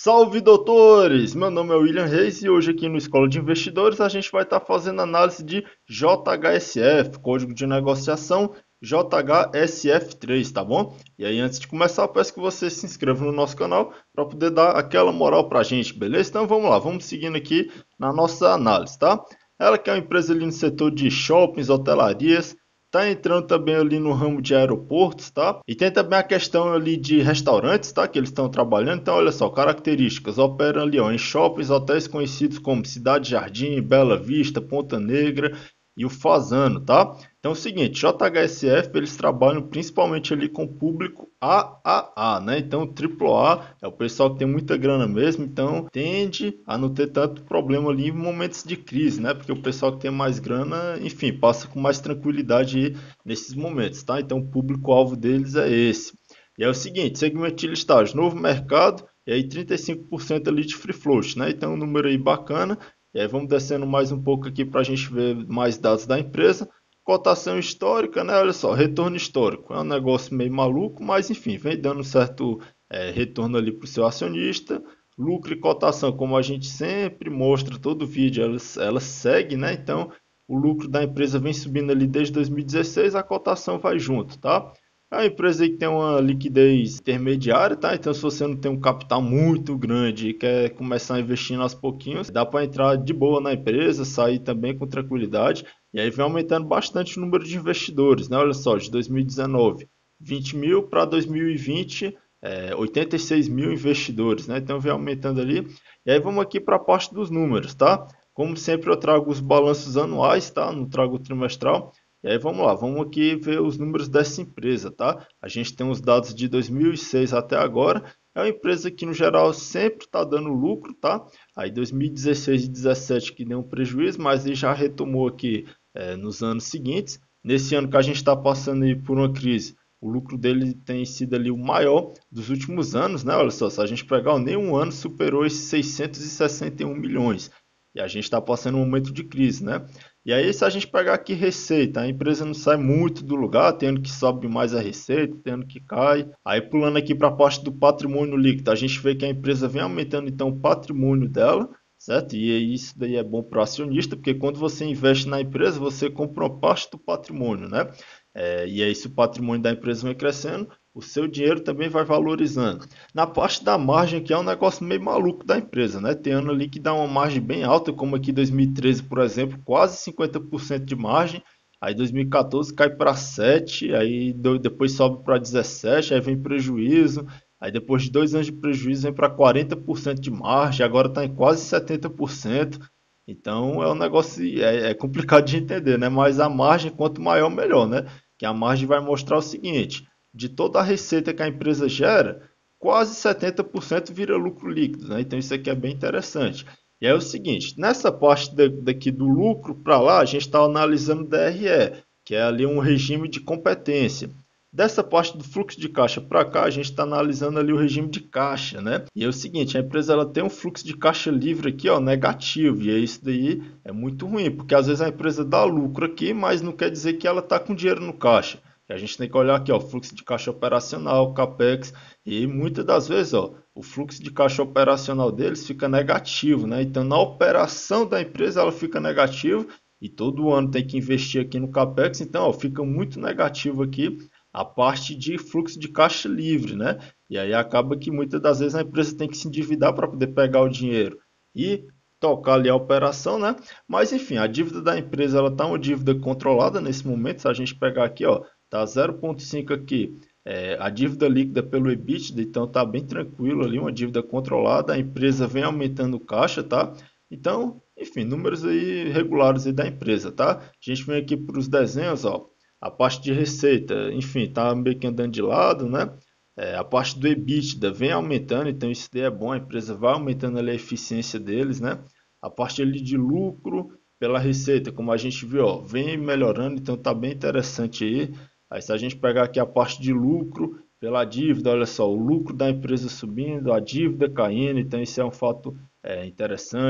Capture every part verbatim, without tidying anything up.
Salve doutores! Meu nome é William Reis e hoje aqui no Escola de Investidores a gente vai estar fazendo análise de J H S F, código de negociação J H S F três, tá bom? E aí antes de começar eu peço que você se inscreva no nosso canal para poder dar aquela moral pra gente, beleza? Então vamos lá, vamos seguindo aqui na nossa análise, tá? Ela que é uma empresa ali no setor de shoppings, hotelarias, tá entrando também ali no ramo de aeroportos, tá? E tem também a questão ali de restaurantes, tá? Que eles estão trabalhando. Então, olha só, características. Operam ali, ó, em shoppings, hotéis conhecidos como Cidade Jardim, Bela Vista, Ponta Negra e o Fazano, tá? Então é o seguinte, J H S F, eles trabalham principalmente ali com o público A A A, né? Então, triplo A é o pessoal que tem muita grana mesmo, então tende a não ter tanto problema ali em momentos de crise, né? Porque o pessoal que tem mais grana, enfim, passa com mais tranquilidade aí nesses momentos, tá? Então, o público-alvo deles é esse. E é o seguinte, segmento de listagem, novo mercado, e aí trinta e cinco por cento ali de free float, né? Então, um número aí bacana. E aí vamos descendo mais um pouco aqui para a gente ver mais dados da empresa. Cotação histórica, né? Olha só, retorno histórico. É um negócio meio maluco, mas enfim, vem dando um certo é, retorno ali para o seu acionista. Lucro e cotação, como a gente sempre mostra todo vídeo, ela, ela segue, né? Então, o lucro da empresa vem subindo ali desde dois mil e dezesseis, a cotação vai junto, tá? É uma empresa aí que tem uma liquidez intermediária, tá? Então, se você não tem um capital muito grande e quer começar a investir aos pouquinhos, dá para entrar de boa na empresa, sair também com tranquilidade. E aí vem aumentando bastante o número de investidores, né? Olha só, de dois mil e dezenove, vinte mil para dois mil e vinte, é, oitenta e seis mil investidores, né? Então vem aumentando ali. E aí vamos aqui para a parte dos números, tá? Como sempre eu trago os balanços anuais, tá? Não trago o trimestral. E aí vamos lá, vamos aqui ver os números dessa empresa, tá? A gente tem os dados de dois mil e seis até agora. É uma empresa que no geral sempre está dando lucro, tá? Aí dois mil e dezesseis e dezessete que deu um prejuízo, mas ele já retomou aqui é, nos anos seguintes. Nesse ano que a gente está passando aí por uma crise, o lucro dele tem sido ali o maior dos últimos anos, né? Olha só, se a gente pegar nem um ano superou esses seiscentos e sessenta e um milhões. E a gente está passando um momento de crise, né? E aí, se a gente pegar aqui receita, a empresa não sai muito do lugar, tendo que sobe mais a receita, tendo que cai. Aí, pulando aqui para a parte do patrimônio líquido, a gente vê que a empresa vem aumentando então o patrimônio dela, certo? E aí, isso daí é bom para o acionista, porque quando você investe na empresa, você compra uma parte do patrimônio, né? É, e aí, se o patrimônio da empresa vai crescendo, o seu dinheiro também vai valorizando. Na parte da margem, que é um negócio meio maluco da empresa, né? Tem ano ali que dá uma margem bem alta, como aqui em dois mil e treze, por exemplo, quase cinquenta por cento de margem. Aí dois mil e quatorze cai para sete, aí depois sobe para dezessete, aí vem prejuízo. Aí depois de dois anos de prejuízo vem para quarenta por cento de margem, agora está em quase setenta por cento. Então é um negócio é, é complicado de entender, né? Mas a margem, quanto maior, melhor, né? Que a margem vai mostrar o seguinte: de toda a receita que a empresa gera, quase setenta por cento vira lucro líquido, né? Então isso aqui é bem interessante. E é o seguinte, nessa parte daqui do lucro para lá, a gente está analisando o D R E, que é ali um regime de competência. Dessa parte do fluxo de caixa para cá, a gente está analisando ali o regime de caixa, né? E é o seguinte, a empresa ela tem um fluxo de caixa livre aqui, ó, negativo, e isso daí é muito ruim, porque às vezes a empresa dá lucro aqui, mas não quer dizer que ela está com dinheiro no caixa. E a gente tem que olhar aqui, ó, fluxo de caixa operacional, capex, e muitas das vezes, ó, o fluxo de caixa operacional deles fica negativo, né? Então, na operação da empresa ela fica negativo e todo ano tem que investir aqui no capex, então, ó, fica muito negativo aqui a parte de fluxo de caixa livre, né? E aí acaba que muitas das vezes a empresa tem que se endividar para poder pegar o dinheiro e tocar ali a operação, né? Mas enfim, a dívida da empresa ela tá uma dívida controlada nesse momento. Se a gente pegar aqui, ó, tá zero vírgula cinco aqui, é, a dívida líquida pelo EBITDA, então tá bem tranquilo ali, uma dívida controlada. A empresa vem aumentando o caixa, tá? Então, enfim, números aí regulares aí da empresa, tá? A gente vem aqui para os desenhos, ó. A parte de receita, enfim, está meio que andando de lado, né? É, a parte do EBITDA vem aumentando, então isso daí é bom, a empresa vai aumentando ali a eficiência deles, né? A parte ali de lucro pela receita, como a gente viu, ó, vem melhorando, então tá bem interessante aí. Aí se a gente pegar aqui a parte de lucro pela dívida, olha só, o lucro da empresa subindo, a dívida caindo, então isso é um fato é, interessante.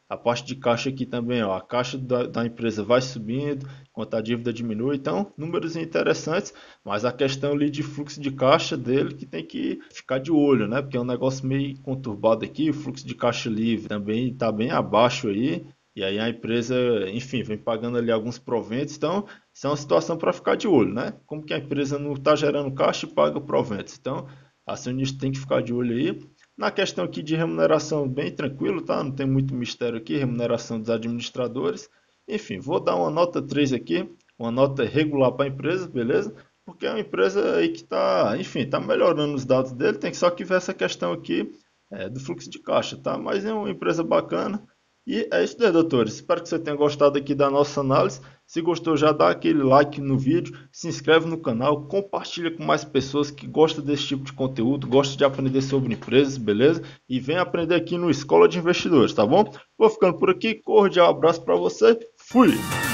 A parte de caixa aqui também, ó, a caixa da, da empresa vai subindo, enquanto a dívida diminui. Então, números interessantes, mas a questão ali de fluxo de caixa dele que tem que ficar de olho, né? Porque é um negócio meio conturbado aqui, o fluxo de caixa livre também está bem abaixo aí. E aí a empresa, enfim, vem pagando ali alguns proventos. Então, isso é uma situação para ficar de olho, né? Como que a empresa não está gerando caixa e paga proventos. Então, acionista tem que ficar de olho aí. Na questão aqui de remuneração, bem tranquilo, tá? Não tem muito mistério aqui, remuneração dos administradores. Enfim, vou dar uma nota três aqui, uma nota regular para a empresa, beleza? Porque é uma empresa aí que está, enfim, está melhorando os dados dele, tem que só que ver essa questão aqui é, do fluxo de caixa, tá? Mas é uma empresa bacana. E é isso daí, doutores. Espero que você tenha gostado aqui da nossa análise. Se gostou, já dá aquele like no vídeo, se inscreve no canal, compartilha com mais pessoas que gostam desse tipo de conteúdo, gostam de aprender sobre empresas, beleza? E vem aprender aqui no Escola de Investidores, tá bom? Vou ficando por aqui, cordial abraço para você, fui!